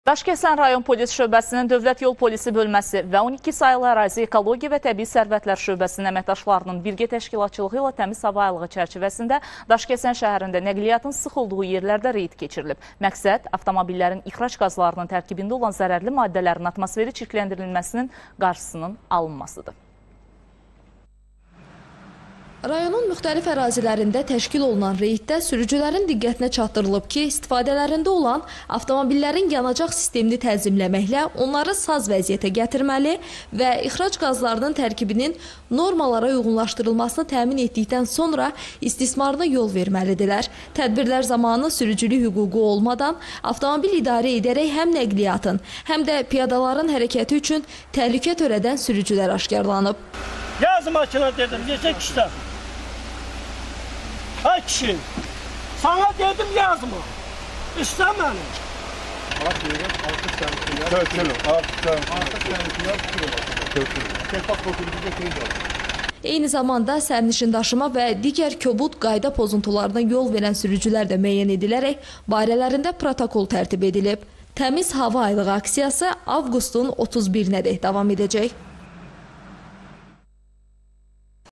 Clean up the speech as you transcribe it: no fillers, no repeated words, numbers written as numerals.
Daşkəsən rayon polis şöbəsinin Dövlət Yol Polisi bölməsi və 12 sayılı ərazi ekologiya və təbii sərvətlər şöbəsinin əməkdaşlarının birgə təşkilatçılığı ilə təmiz hava aylığı çərçivəsində Daşkəsən şəhərində nəqliyyatın sıx olduğu yerlərdə reyd keçirilib. Məqsəd, avtomobillərin ixrac qazlarının tərkibində olan zərərli maddələrin atmosferi çirkləndirilməsinin qarşısının alınmasıdır. Rayonun müxtəlif ərazilərində təşkil olunan reyddə sürücülərin diqqətinə çatdırılıb ki, istifadələrində olan avtomobillərin yanacaq sistemini tənzimləməklə onları saz vəziyyətə gətirməli və ixrac qazlarının tərkibinin normalara uyğunlaşdırılmasını təmin etdikdən sonra istismarına yol verməlidirlər. Tədbirlər zamanı sürücülük hüququ olmadan avtomobil idarə edərək həm nəqliyyatın, həm də piyadaların hərəkəti üçün təhlükə törədən sürücülər aşkarlanıb. Yaz makina dedim, geçek işte. Ay kişi, sana dedim yazma. İşte beni. Eyni zamanda sərnişin daşıma və digər kobud qayda pozuntularına yol verən sürücülər də müəyyən edilərək barələrində protokol tərtib edilib. Təmiz hava aylığı aksiyası avqustun 31-nədək davam edəcək.